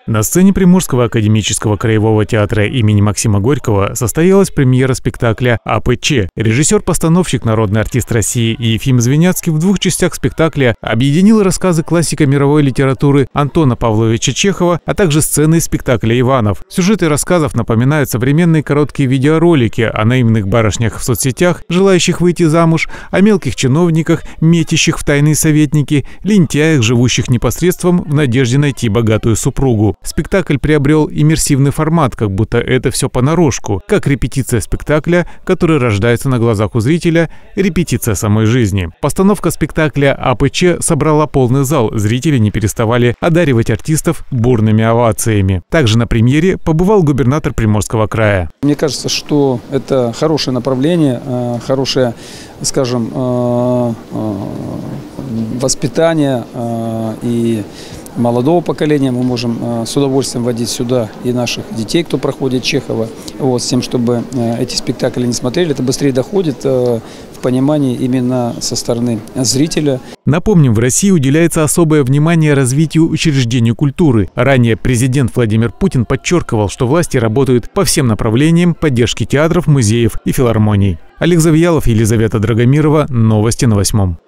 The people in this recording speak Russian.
На сцене Приморского академического краевого театра имени Максима Горького состоялась премьера спектакля «АПЧ». Режиссер-постановщик, народный артист России Ефим Звеняцкий в двух частях спектакля объединил рассказы классика мировой литературы Антона Павловича Чехова, а также сцены из спектакля «Иванов». Сюжеты рассказов напоминают современные короткие видеоролики о наивных барышнях в соцсетях, желающих выйти замуж, о мелких чиновниках, метящих в тайные советники, лентяях, живущих непосредством в надежде найти богатую супругу. Спектакль приобрел иммерсивный формат, как будто это все понарошку, как репетиция спектакля, который рождается на глазах у зрителя, репетиция самой жизни. Постановка спектакля «АПЧ» собрала полный зал, зрители не переставали одаривать артистов бурными овациями. Также на премьере побывал губернатор Приморского края. Мне кажется, что это хорошее направление, хорошее, скажем, воспитание и молодого поколения. Мы можем с удовольствием водить сюда и наших детей, кто проходит Чехова, с тем, чтобы эти спектакли не смотрели. Это быстрее доходит в понимании именно со стороны зрителя. Напомним, в России уделяется особое внимание развитию учреждений культуры. Ранее президент Владимир Путин подчеркивал, что власти работают по всем направлениям поддержки театров, музеев и филармоний. Олег Завьялов, Елизавета Драгомирова. Новости на 8.